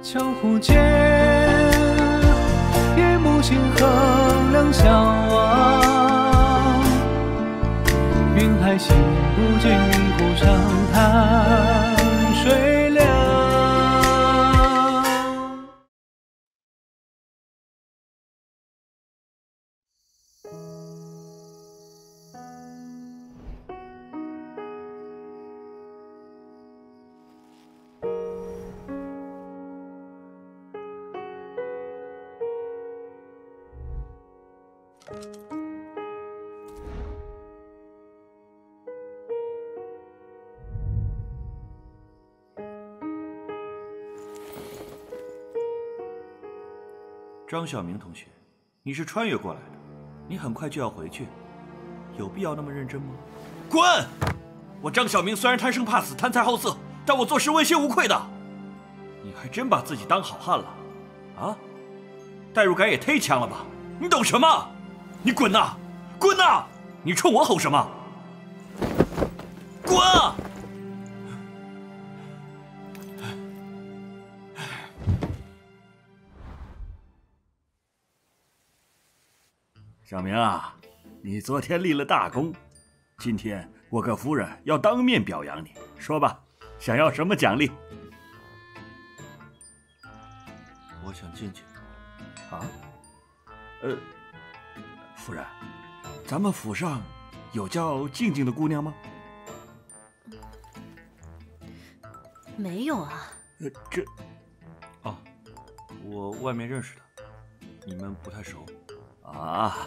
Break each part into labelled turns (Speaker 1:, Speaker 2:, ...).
Speaker 1: 江湖间，夜幕轻衡量相望。云海心不见云湖长叹水凉。
Speaker 2: 张晓明同学，你是穿越过来的，你很快就要回去，有必要那么认真吗？滚！我张晓明虽然贪生怕死、贪财好色，但我做事问心无愧的。你还真把自己当好汉了，啊？代入感也忒强了吧？你懂什么？你滚呐！滚呐！你冲我吼什么？滚啊！
Speaker 3: 小明啊，你昨天立了大功，今天我跟夫人要当面表扬你，说吧，想要什么奖励？
Speaker 2: 我想进去。
Speaker 3: 啊？夫人，咱们府上有叫静静的姑娘吗？
Speaker 4: 没有啊。
Speaker 2: 哦，我外面认识的，你们不太熟。
Speaker 3: 啊，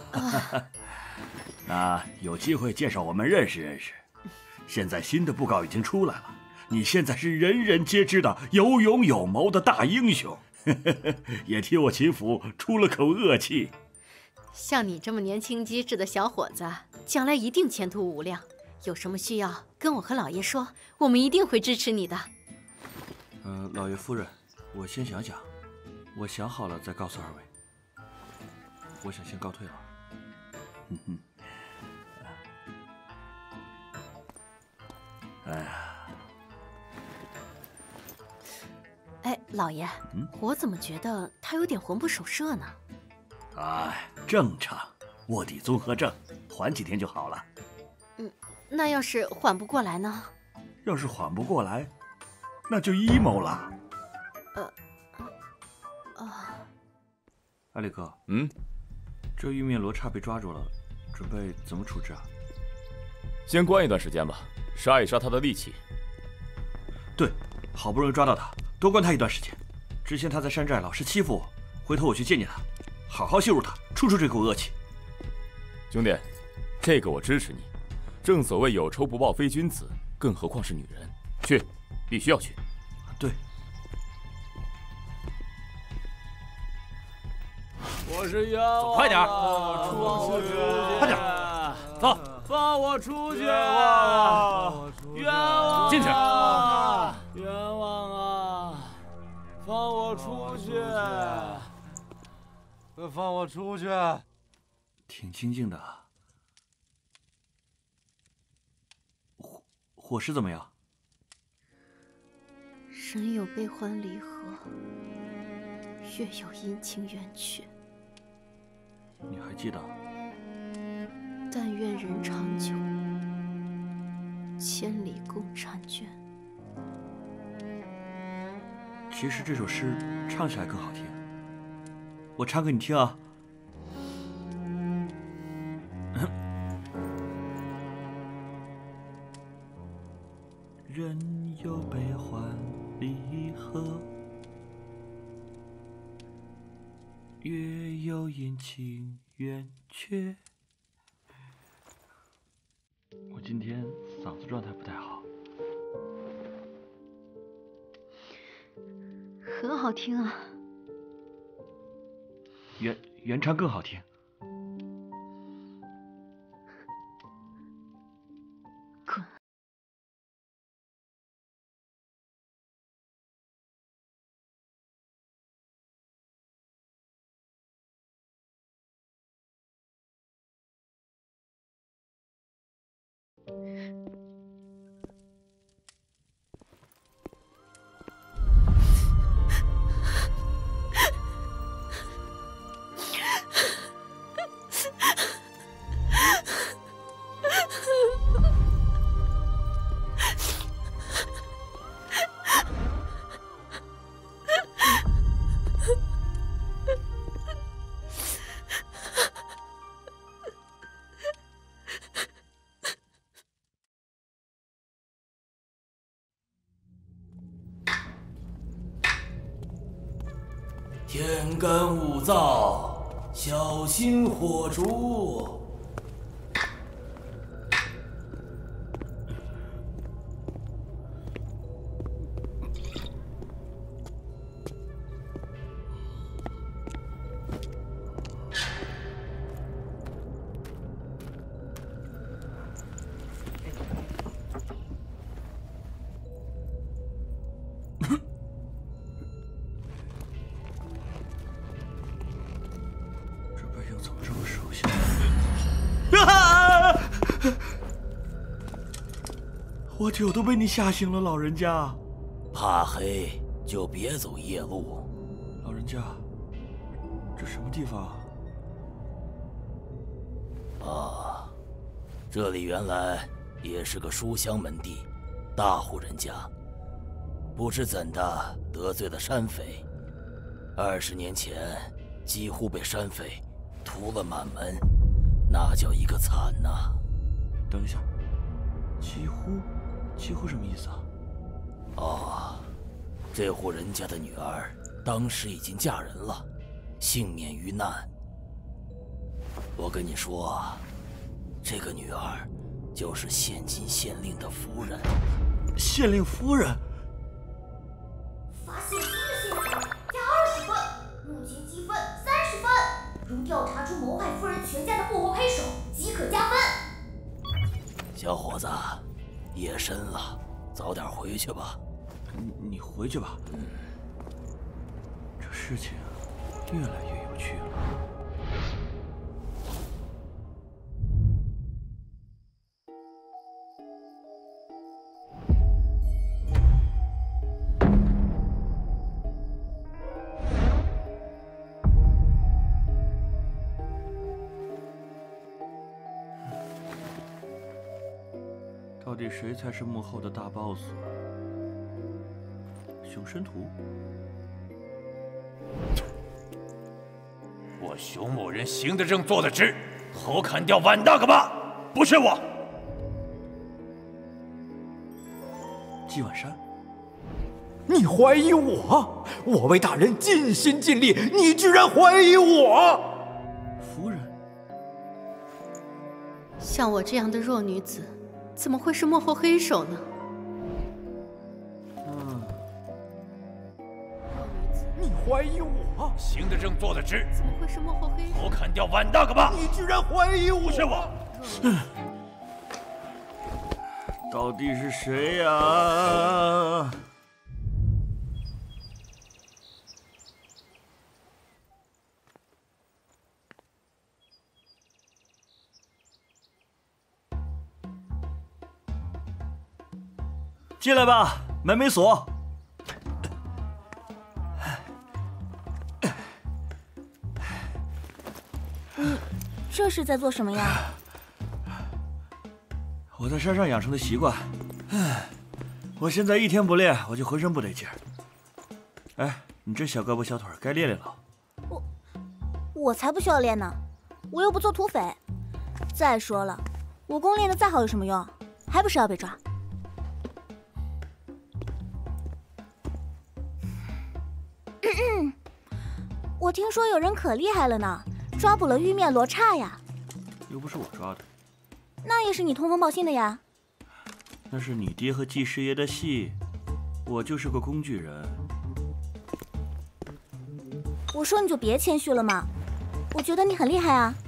Speaker 3: 那有机会介绍我们认识认识。现在新的布告已经出来了，你现在是人人皆知的有勇有谋的大英雄，也替我秦府出了口恶气。
Speaker 4: 像你这么年轻机智的小伙子，将来一定前途无量。有什么需要跟我和老爷说，我们一定会支持你的。
Speaker 2: 老爷夫人，我先想想，我想好了再告诉二位。我想先告退了。
Speaker 3: 哎呀，
Speaker 4: 哎，老爷，我怎么觉得他有点魂不守舍呢？
Speaker 3: 哎，正常，卧底综合症，缓几天就好了。
Speaker 4: 那要是缓不过来呢？
Speaker 3: 要是缓不过来，那就阴谋了。
Speaker 2: 艾力哥，这玉面罗刹被抓住了，准备怎么处置啊？
Speaker 5: 先关一段时间吧，杀一杀他的戾气。
Speaker 2: 对，好不容易抓到他，多关他一段时间。之前他在山寨老是欺负我，回头我去见见他，好好羞辱他，出这口恶气。
Speaker 5: 兄弟，这个我支持你。正所谓有仇不报非君子，更何况是女人。去，必须要去。
Speaker 2: 对。
Speaker 6: 我是冤枉，
Speaker 2: 走快点，
Speaker 6: 快点，
Speaker 2: 走，
Speaker 6: 放我出去！冤枉！
Speaker 2: 进去！
Speaker 6: 冤枉啊！放我出去！放我出去！
Speaker 2: 挺清静的。伙食怎么样？
Speaker 4: 人有悲欢离合，月有阴晴圆缺。
Speaker 2: 你还记得？
Speaker 4: 但愿人长久，千里共婵娟。
Speaker 2: 其实这首诗唱起来更好听，我唱给你听啊。人有悲欢离合，月有阴晴圆缺。我今天嗓子状态不太好。
Speaker 4: 很好听啊。
Speaker 2: 原唱更好听。
Speaker 4: 滚！
Speaker 7: 天干物燥，小心火烛。
Speaker 3: 我酒都被你吓醒了，老人家。
Speaker 7: 怕黑就别走夜路。
Speaker 3: 老人家，这什么地方
Speaker 7: 啊？这里原来也是个书香门第，大户人家。不知怎的得罪了山匪，20年前几乎被山匪屠了满门，那叫一个惨呐！
Speaker 3: 等一下，几乎什么意思啊？
Speaker 7: 哦，这户人家的女儿当时已经嫁人了，幸免于难。我跟你说，这个女儿就是现今县令的夫人。
Speaker 3: 县令夫人？
Speaker 8: 发现新的线索，加20分，目前积分30分。如调查出谋害夫人全家的幕后黑手，即可加分。
Speaker 7: 小伙子，夜深了，早点回去吧。
Speaker 3: 你回去吧。这事情越来越有趣了。到底谁才是幕后的大 boss？ 熊申屠？
Speaker 6: 我熊某人行得正，坐得直，头砍掉碗大个疤，不是我。
Speaker 3: 纪晚山，
Speaker 9: 你怀疑我？我为大人尽心尽力，你居然怀疑我？
Speaker 3: 夫人，
Speaker 4: 像我这样的弱女子，怎么会是幕后黑手呢？
Speaker 9: 你怀疑我？
Speaker 6: 行得正，坐得直，
Speaker 4: 怎么会是幕后黑手？
Speaker 6: 头砍掉碗大个疤，
Speaker 9: 你居然怀疑我？
Speaker 6: 不是我。
Speaker 3: 到底是谁呀？进来吧，门没锁。
Speaker 10: 你这是在做什么呀？
Speaker 3: 我在山上养成的习惯，我现在一天不练，我就浑身不得劲儿。哎，你这小胳膊小腿该练练了。
Speaker 10: 我才不需要练呢，我又不做土匪。再说了，武功练得再好有什么用？还不是要被抓。我听说有人可厉害了呢，抓捕了玉面罗刹呀。
Speaker 3: 又不是我抓的。
Speaker 10: 那也是你通风报信的呀。
Speaker 3: 那是你爹和季师爷的戏，我就是个工具人。
Speaker 10: 我说你就别谦虚了嘛，我觉得你很厉害啊。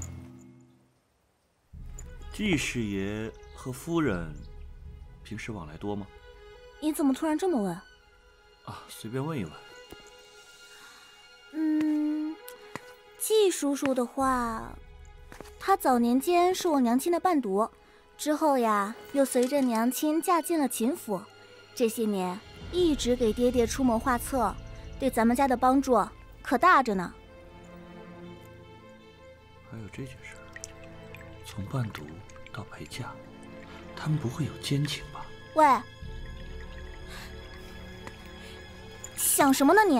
Speaker 3: 季师爷和夫人平时往来多吗？
Speaker 10: 你怎么突然这么问？
Speaker 3: 啊，随便问一问。
Speaker 10: 季叔叔的话，他早年间是我娘亲的伴读，之后呀，又随着娘亲嫁进了秦府，这些年一直给爹爹出谋划策，对咱们家的帮助可大着呢。
Speaker 3: 还有这件事，从伴读到陪嫁，他们不会有奸情吧？
Speaker 10: 喂，想什么呢你？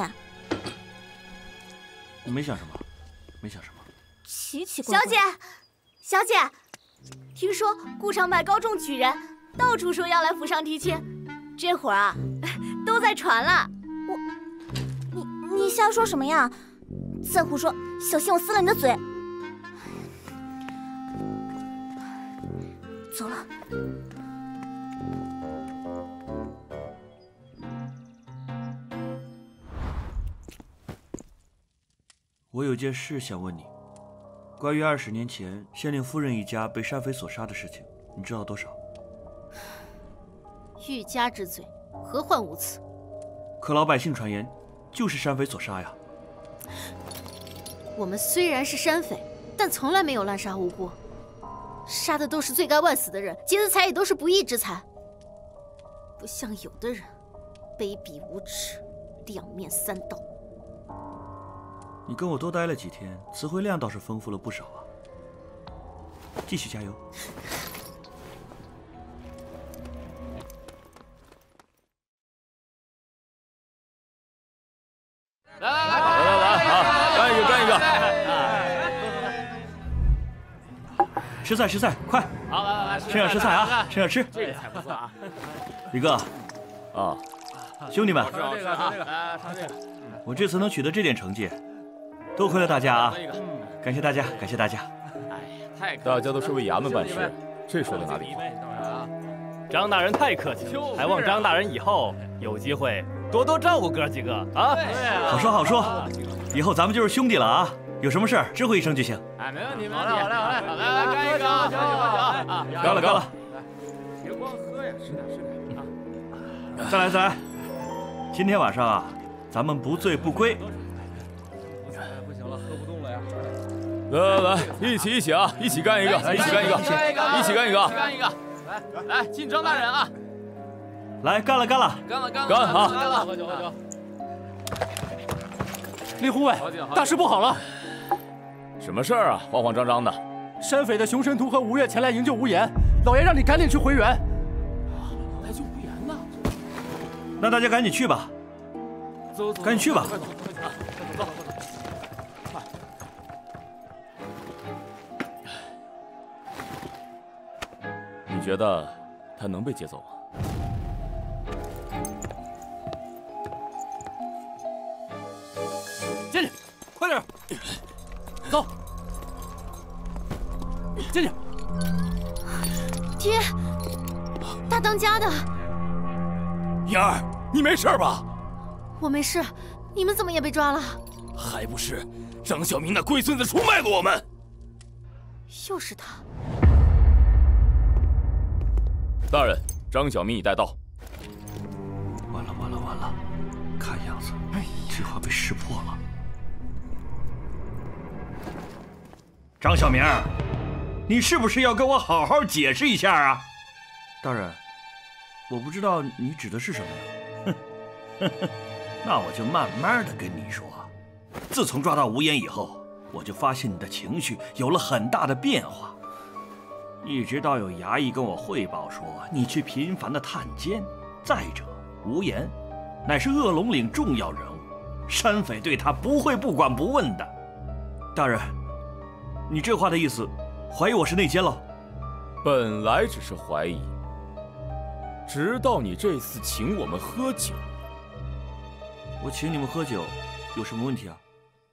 Speaker 3: 我没想什么，没想什么。
Speaker 10: 奇奇怪怪。
Speaker 8: 小姐，听说顾长柏高中举人，到处说要来府上提亲，这会儿啊，都在传了。
Speaker 10: 你瞎说什么呀？ 再胡说，小心我撕了你的嘴！走了。
Speaker 2: 我有件事想问你，关于20年前县令夫人一家被山匪所杀的事情，你知道多少？
Speaker 4: 欲加之罪，何患无辞？
Speaker 2: 可老百姓传言，就是山匪所杀呀。
Speaker 4: 我们虽然是山匪，但从来没有滥杀无辜，杀的都是罪该万死的人，劫的财也都是不义之财，不像有的人卑鄙无耻，两面三刀。
Speaker 2: 你跟我多待了几天，词汇量倒是丰富了不少啊。继续加油。
Speaker 5: 来啊！干一个！
Speaker 2: 吃菜，快！
Speaker 6: 好，来，
Speaker 2: 趁热吃菜啊！趁热吃。
Speaker 6: 这个菜不错啊。
Speaker 2: 李哥，
Speaker 5: 啊，
Speaker 2: 兄弟们，
Speaker 6: 吃这个啊！来，尝这个。
Speaker 2: 我这次能取得这点成绩，多亏了大家啊！感谢大家，感谢大家。
Speaker 6: 哎，
Speaker 5: 大家都是为衙门办事，这说的哪里话？
Speaker 11: 张大人太客气了，还望张大人以后有机会多多照顾哥几个啊！
Speaker 2: 好说，以后咱们就是兄弟了啊！有什么事儿知会一声就行。
Speaker 6: 哎，没问题。好嘞，来干一个啊！酒！
Speaker 2: 干了！
Speaker 6: 别光喝呀，吃点啊！
Speaker 2: 再来！今天晚上啊，咱们不醉不归。
Speaker 6: 不行了，喝不动了呀！
Speaker 5: 来，一起啊！一起干一个！一起干一个！
Speaker 6: 来，敬张大人啊！
Speaker 2: 来，干了！
Speaker 5: 干啊！
Speaker 6: 喝酒！
Speaker 11: 李护卫，大事不好了！
Speaker 5: 什么事儿啊？慌慌张张的。
Speaker 11: 山匪的熊神图和吴越前来营救无言，老爷让你赶紧去回援。
Speaker 6: 来救无言呢？
Speaker 2: 那大家赶紧去吧。
Speaker 6: 走，
Speaker 2: 赶紧去吧。
Speaker 6: 走。
Speaker 5: 你觉得他能被接走吗？
Speaker 11: 进去，快点，走，进去。
Speaker 4: 爹，大当家的，
Speaker 7: 燕儿，你没事吧？
Speaker 4: 我没事，你们怎么也被抓了？
Speaker 7: 还不是张小明那龟孙子出卖了我们。
Speaker 4: 又是他。
Speaker 5: 大人，张小明已带到。
Speaker 2: 完了！看样子，计划被识破了。张小明，你是不是要跟我好好解释一下啊？大人，我不知道你指的是什么呀。哼，那我就慢慢的跟你说。自从抓到无言以后，我就发现你的情绪有了很大的变化。一直到有衙役跟我汇报说你去频繁的探监，再者无言乃是恶龙岭重要人物，山匪对他不会不管不问的。大人，你这话的意思，怀疑我是内奸了？
Speaker 5: 本来只是怀疑，直到你这次请我们喝酒。
Speaker 2: 我请你们喝酒，有什么问题啊？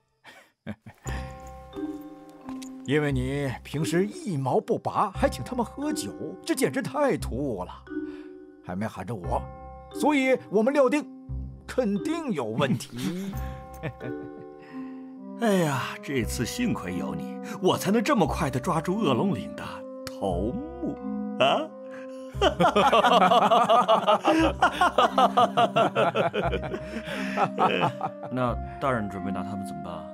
Speaker 9: 因为你平时一毛不拔，还请他们喝酒，这简直太突兀了。还没喊着我，所以我们料定肯定有问题。
Speaker 2: 哎呀，这次幸亏有你，我才能这么快地抓住恶龙岭的头目啊！那大人准备拿他们怎么办啊？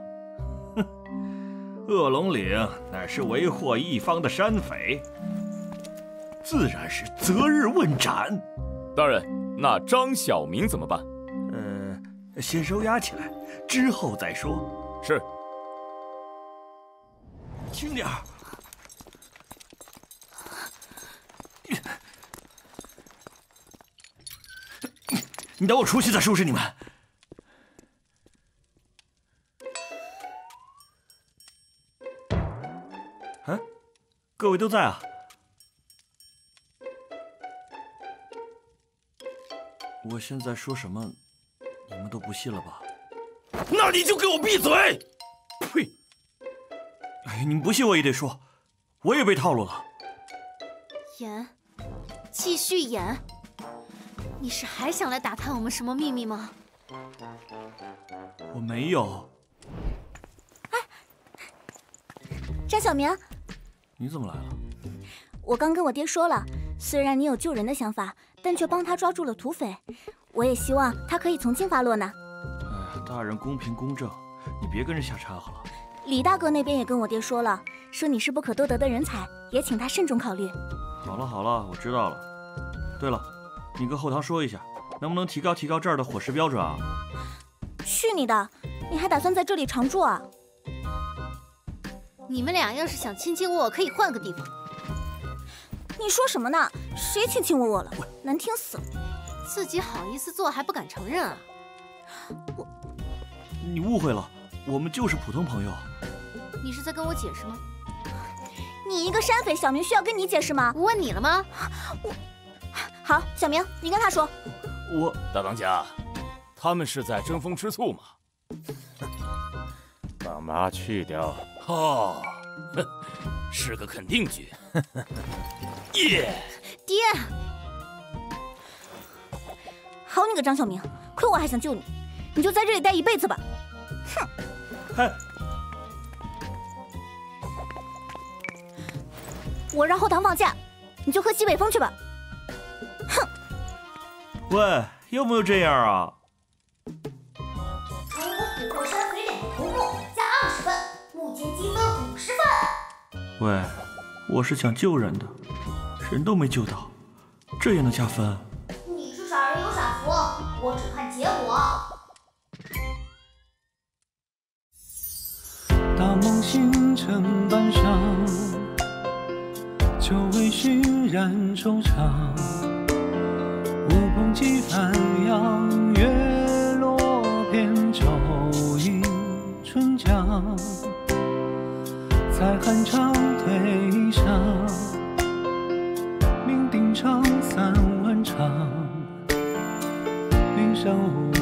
Speaker 2: 恶龙岭乃是为祸一方的山匪，自然是择日问斩。
Speaker 5: 大人，那张小明怎么办？
Speaker 2: 先收押起来，之后再说。
Speaker 5: 是。
Speaker 2: 轻点儿。你等我出去再收拾你们。啊，各位都在啊。我现在说什么，你们都不信了吧？
Speaker 7: 那你就给我闭嘴！
Speaker 5: 呸！
Speaker 2: 哎，你们不信我也得说，我也被套路了。
Speaker 4: 演，继续演。你是还想来打探我们什么秘密吗？
Speaker 2: 我没有。
Speaker 10: 张小明，
Speaker 2: 你怎么来了？
Speaker 10: 我刚跟我爹说了，虽然你有救人的想法，但却帮他抓住了土匪。我也希望他可以从轻发落呢。
Speaker 2: 哎，大人公平公正，你别跟着瞎掺和了。
Speaker 10: 李大哥那边也跟我爹说了，说你是不可多得的人才，也请他慎重考虑。
Speaker 2: 好了好了，我知道了。对了，你跟后堂说一下，能不能提高这儿的伙食标准啊？
Speaker 10: 去你的！你还打算在这里常住啊？
Speaker 4: 你们俩要是想卿卿我我，可以换个地方。
Speaker 10: 你说什么呢？谁卿卿我我了？难听死了！
Speaker 4: 自己好意思做还不敢承认啊？
Speaker 2: 你误会了，我们就是普通朋友。
Speaker 4: 你是在跟我解释吗？
Speaker 10: 你一个山匪，小明需要跟你解释吗？
Speaker 4: 我问你了吗？
Speaker 10: 好，小明，你跟他说。
Speaker 5: 大当家，他们是在争风吃醋吗？
Speaker 11: 把妈去掉。
Speaker 7: 哦，是个肯定句。耶！
Speaker 4: 爹，
Speaker 10: 好你个张小明，亏我还想救你，你就在这里待一辈子吧。哼！
Speaker 2: 嗨，
Speaker 10: 我让后堂放假，你就喝西北风去吧。哼！
Speaker 2: 喂，有没有这样啊？
Speaker 8: 成功捕获山匪2个头目，加20分，目前积分50分。
Speaker 2: 喂，我是想救人的，人都没救到，这也能加分？
Speaker 8: 你是傻人有傻福，我只看结果。
Speaker 1: 大梦星辰半上，久未寻燃惆怅。乌篷几帆扬，月落扁舟迎春江。在寒蝉推上，酩酊长散万场，云山雾